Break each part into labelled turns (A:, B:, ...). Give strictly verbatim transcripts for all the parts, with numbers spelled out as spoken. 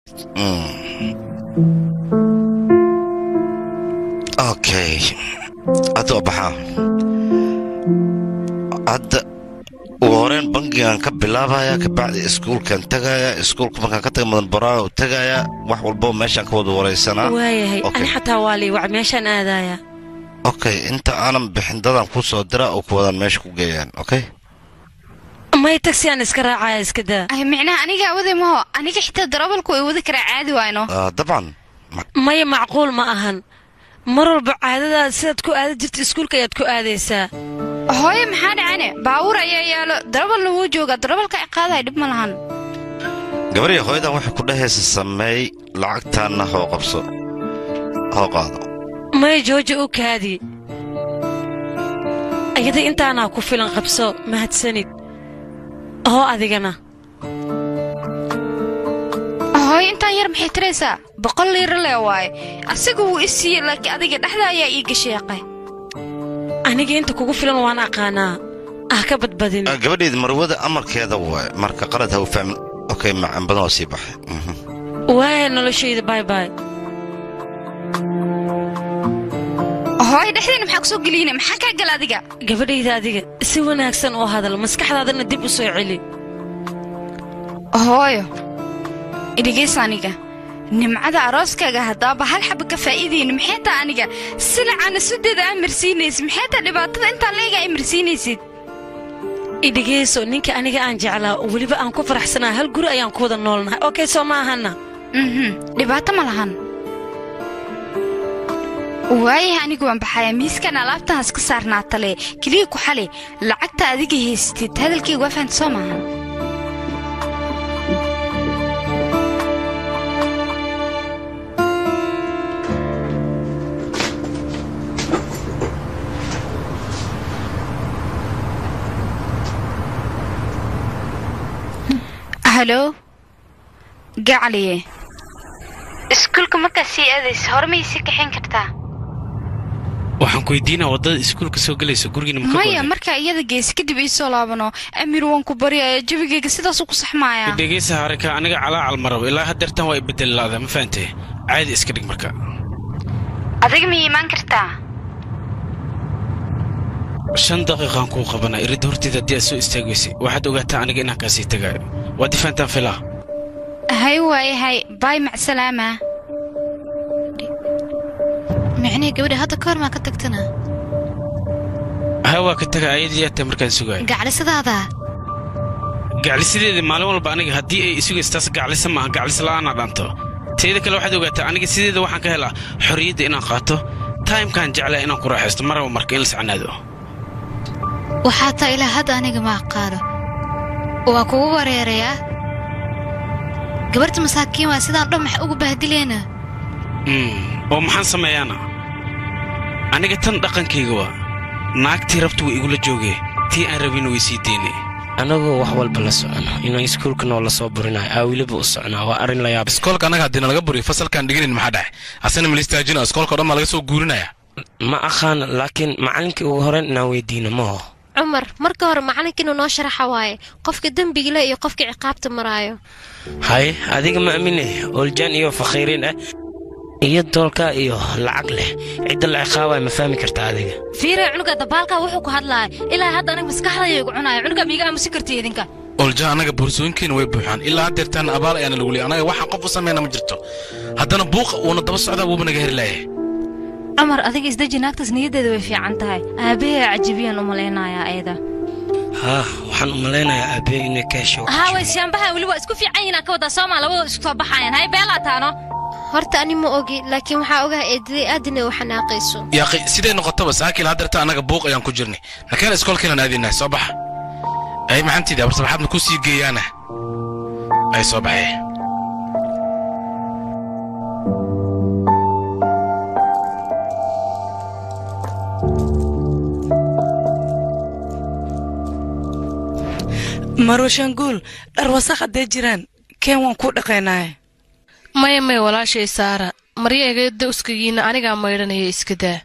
A: اوكي ادو بحا هذا وهورين بنجي كان بلابها كبعد اسكول كان تجايا اسكول كمان كان من البراء وتجايا واحد والبو ماشي كود وريسنا
B: واي انا حتى والي وعد ماشي انا هذايا
A: اوكي انت انا بحندان كوسو درا او كودان ماشي كوجيان اوكي
B: ما يتكسي انا اسكرا عايز كده
C: اي معناها انيغا ودي ما هو انيغا حتى دربلكو اي ودي كرا عادي واينو
A: اه طبعا
B: ما معقول ما اهن مر بعادة سيد كو آدي جرت اسكولك ياد كو آديسا
C: هوي maxaa dhacane baawur ayaa yaalo darabal lagu jooga darabalka iqaaday dib ma lahan
A: gabariyo hooyada waxa ku dhaheysay sameey lacagtaana hoo qabso hoo qaado
B: may jooji u kaadi ayada intaana ku filan qabso mahadsanid oo adigana
C: hooy intaan yar maxay tiraysaa boqol liir le waay asigu uu isii laakiin adiga dhaxda ayaa ii gasheeqay
B: aniga inta kugu filan waan aqaanaa ah ka badbadin
A: gabadheed marwada amarkeeda waa marka qalad ha u fahmin okay ma aan badan sii baxay
B: waa noloshayda bye bye
C: hooy dhaxdeen maxaa ku soo galiinay maxaa ka gal adiga
B: gabadheeda adiga si wanaagsan oo hadal maskaxdaadana dib u soo celi
C: hooyo idigeys aniga nimcada arooskaaga hadaba hal xab ka faa'iideen maxay taa aniga silacana sudeeda amarsiinays maxay taa dhibaatada inta leega amarsiinaysid
B: idigeyso ninka aniga aan jeclaa waliba aan ku faraxsanaa hal guri ayaan ku wada noolnahay okay soo ma ahana
C: mhm dhibaato ma lahan waaye anigu waan baxaya miiskan alaabtaas ka saarnaa tale kaliya ku xalay lacagta adiga haystid hadalkayga waa fahan soo maahan هلو قاعليه اسكولك ما كسي اديس هرمي سكحين كرتا
D: waxaan ku weydiinaa wadada iskuulka soo galayso guriga ma ka
C: maya marka iyada gees kadib ay soo laabano amir waan ku bariyaa jabigeyga sidaas ku saxmaaya
D: dhageysa haraka aniga calaacal marabo ilaa hadeertan waa ibedel laada ma faantay caadi iska dhig marka
C: adiga ma iimaan kartaa
D: shan daqiiqan ku qabana irid hortida hadii soo istaagaysi waxaad ogaataa aniga inaan ka sii tagaayo waa difaantan filaa
C: hay way hay bay mac salaama معني قبل هذا كور ما كتكتنا
D: هوا كتك أيدي أنت مركز سجاي
C: قاعد سد هذا
D: قاعد سيدي معلومة بأنك هدي سجى استاس قاعد سما قاعد سلا أنا دانتو تيجي كل واحد وقت أنا سيدي ده واحد كهلا حرية إن قاته تايم كان جعله إن قراء استمر ومركين لسعنا ذو
C: وحتى إلى هذا أنا جماعة قاله وأكو وريريا قبرت مساكين وسيدا رمح أقو بهدلينا
D: امم ومحن سميانا aniga tan dhaqankayga waa naagtii rabtu way igula joogay tii aan rabin way sii deynay
E: anagu wax walba la socono inaan iskuulka noo la soo burinayo aawilaba u soconaa waa arin la yaab
F: iskoolka anaga hadii laga buriyo fasalkan dhigin maxaa dhaxay asana ma listaajina iskoolka dhamma laga soo guurinaya
E: ma aqaan laakiin macallinkii ugu horeen inaan weydiino ma aha
G: عمر marka hore macallinkinu noo sharaxa waaye qofka dambiga leh iyo qofka ciqaabta maraayo
E: hay adiga ma aamine oljan iyo fakhirin ah iyo dolka iyo lacag leh cid la ciqaabay ma fahmi kartaa adiga
G: fiire cunuga dabaalka wuxuu ku hadlaay ilaa hadda aniga maskaxdayga ugu cunaay cunuga miiga ama sikartii idinka
F: oljan anaga boorsooyinkeena way buuxaan ilaa hadeertan abaal ayaan lagu leeyahay anaga waxa qof u sameeyna ma jirto haddana buuq uuna daba socdaa wuu naga herilaayay
G: عمر أذيك إزدجي ناقص نيدة وفي عنتها أبيه عجيبين أملينا يا أيدا
E: ها وحن أملينا يا أبيه إنك كاشو
G: ها ويسيان بها ولو اسكو في عينا كودا سوما لو اسكو بحاين هاي بيلا تانو هرت أني ما أوجي لكن وحا أوجا إدري أدنى وحناقيسو
F: يا أخي سيدي نقطة بس هاكي الهدرتا أنا بوق أيام كجرني لكن اسكول كنا نادي الناس صباح أي ما عمتي ده بس صباحات نكوسي جيانا أي صباحي
B: مروشان قول الوساخة دي جيران كان وانكو دقيناي
H: ماي ماي ولا شيء سارة مريا قد اسكينا أنا قام ميرنا هي اسكده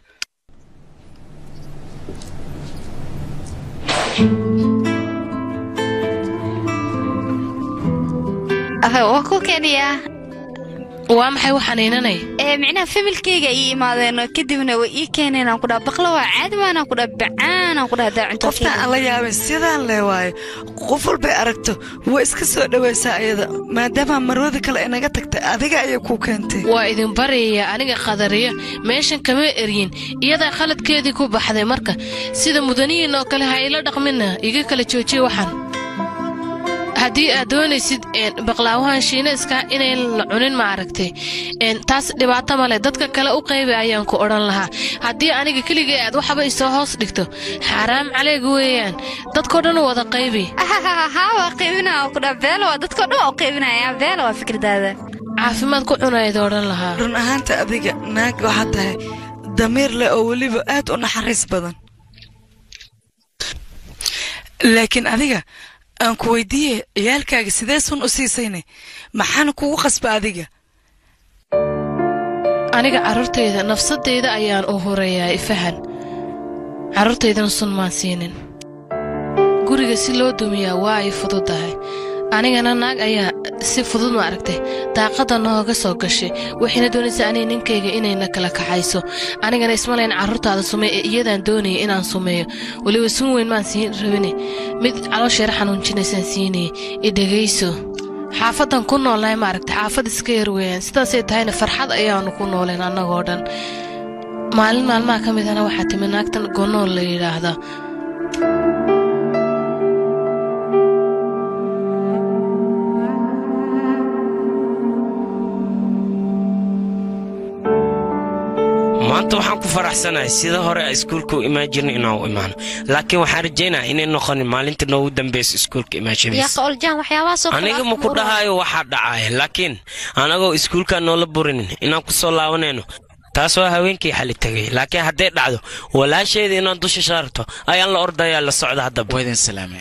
C: أه وكو كنيا
H: waa maxay waxaan inanay
C: ee micnaha familkeyga ay imaadeen kadibna way ii keeneen aan ku dhaaf baqla waa caadi waan ku dhaaf bacaan aan ku dhaaf daacunta
I: qofta alla yaabay sidaan leewaay qof walba aragto waa iska soo dhawaysaa ayada maadaama marwada kale inaga tagtay adiga ay ku keentay
H: waa idin baraya aniga qadariyo meeshan kama eryin iyada khaladkeedii ku baxday marka sida mudaniin oo kale hayla dhaqmina iga kala joojiye waxaan haddii aad doonaysid baqlaawahan shiinayska inay la cunin ma aragtay taas dhibaato male dadka kale u qaybi ayaan ku odhan lahaa haddii aniga keligay aad waxba isoo hoos dhigto xaaraam caleega weeyaan dadkoo dhan wada qaybi
C: haa waa qaybinaa ku dhaaf beelo waa dadkoo dhan oo qaybinaya beelo waa fikradaada
H: caafimaad ku cunayd odhan lahaa
I: run ahaanta adiga naag waxaa tahay damiir leh oo weliba aad u naxariis badan laakiin adiga aan ku weydiiyey ciyaalkaaga sidee sun u siisayne maxaana kugu qasba adiga
H: aniga carruurtayda nafsadayda ayaan u horeeyaa ifahan carruurtaydan sun maan siinin guriga si loo dumiyaa waa ay fududahay anigana naag ayaa si fudud ma aragtay daaqadda nooga soo gashay waxayna doonaysaa aniga ninkayga inayna kala kaxayso anigana ismalayn carruurtaada sumey ee iyadaan doonaya inaan sumeeyo weliba sun weyn maan siin rabine mid caloosheer xanuunjinaysaan siinaya i dhegayso xaafadan ku noolnahay ma aragtay xaafad iska yar weeyaan sidaasay tahayna farxad ayaanu ku nooleen annagoo dhan maalin maalmaha ka midana waxaa timi naagtan gonool la yidhaahdaa
E: maanta waxaan ku faraxsanahay sida hore iskuulka u imaan jirnay inaan u imaano laakiin waxaan rajaynayaa inay noqonin maalinta noogu dambaysa iskuulka imaashadiisa aniga ma ku dhahayo waxaa dhacaya laakiin anagoo iskuulkaa noola burinin inaan ku soo laabanayno taas waa haweenkii xali tagay laakiin hadday dhacdo walaasheeda inaan dusha saarto ayaan la ordayaa la socda haddaba
F: waydin salaame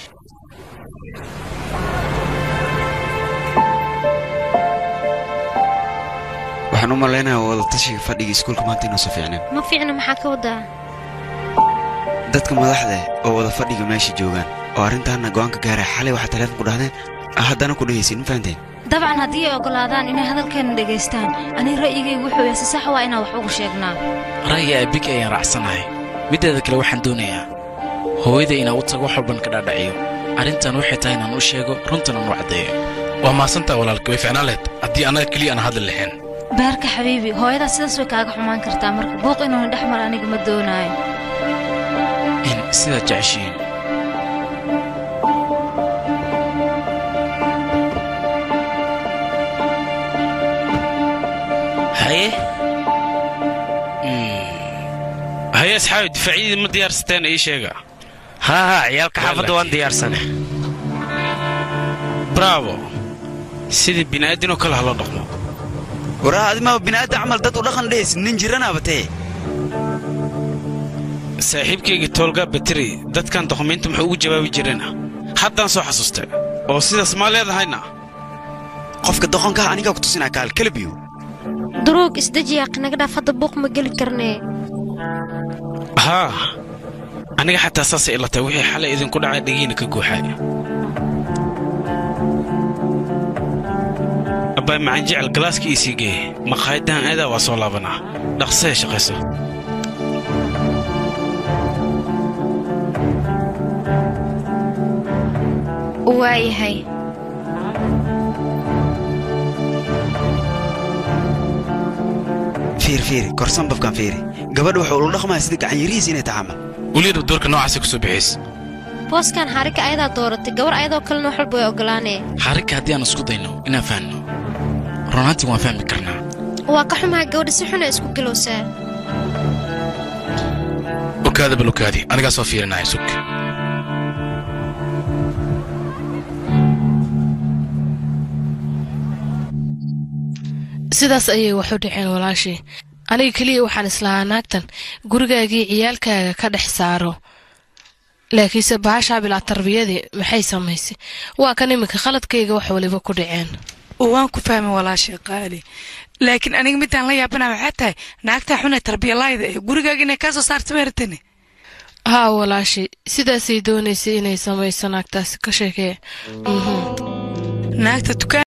F: waxaan u malaynayaa wada tashiga fadhiga iskuulka maanta inuu soo fiicneen
G: ma fiicna maxaa ka wadaa
F: dadka madaxda oo wada fadhiga meesha joogaan oo arrintaana go'aanka gaaray xalay waxaa taleefon ku dhahdeen haddana ku dhehaysin ma fahanteen
G: dabcan haddii ay ogolaadaan inay hadalkeena dhegaystaan aniga ra'yigaygu wuxuu yahay si sax waa inaan wax ugu sheegnaa
J: ra'yiga abig ayaan raacsanahay mideeda kale waxaan doonayaa hooyada inaan u tago wax walban ka dhaadhaciyo arrintan waxay tahay inaan u sheego runtan aan u caddeeyo
F: waa maasantaa walaalka way ficnaan lahayd haddii annaga keliya aan hadli lahayn
G: beerka xabiibi hooyadaa sidaas way kaaga xumaan kartaa marka buuq inuuna dhex mar aniga ma doonaayo
J: in sidaad jeceshiin
E: haye
D: haye asxaabi difaacyadii ma diyaarsateen ii sheega
E: haa haa ciyaalka xaafadda waan diyaarsane
D: bravo sidii bini'aadinoo kale hala dhaqmo
F: waraa adimaa bini'aadda camal dad u dhaqan dhees nin jiranaaba tee
D: saaxiibkayga toolgaa bateri dadkan doqomaynta muxuu ugu jawaabi jirayna haddaan soo xasuustay oo sidaas maa leedahayna
F: qofka doqonkaha anigaa ku tusinaa kaal kalabiyo
G: duruug isdejiyaaq naga dhaaf hadda buuq ma geli karnee
D: haa aniga xataa saasay ilatay wixii xalay idinku dhacay dhegiina ka guuxay abbaa macaan jecel galaaska ii sii geeye maqaayadahan aadaa waa soo laabanaa dhaqsahee shaqayso
C: waayahay
F: fiir fiiri korsan bafkan fiiri gabadha wuxuu ula dhaqmaya sida gacanyarihiis inay tahay camal
J: weliba doorka noocaasay ku soo bixiis
G: booskan xarika ayadaa dooratay gabar ayadoo kalena wax walba way ogolaanee
J: xarika haddii aan isku dayno inaan fahanno runaantii waan fahmi karnaa
G: waa ka xumaha gabadha si xuna isku galowsaa
F: okaada bal okaadi anigaa soo fiirinaya sug
H: sidaas ayay wax u dhaceen walaashii aniga keliya waxaan islahaa naagtan gurigaagii ciyaalkaaga ka dhex saaro laakiinse bahashaa bilaa tarbiyadii maxay samaysay waa kan iminka khaladkayga wax waliba ku dhaceen
I: waan ku fahmay walaashii qaali laakiin aniga midaan la yaabana waxaa tahay naagtaa xunay tarbiyalayda ee gurigaaga inay kaa soo saarta meertani
H: haa walaashii sidaasay doonaysay inay samayso naagtaasi ka sheekee
I: naagta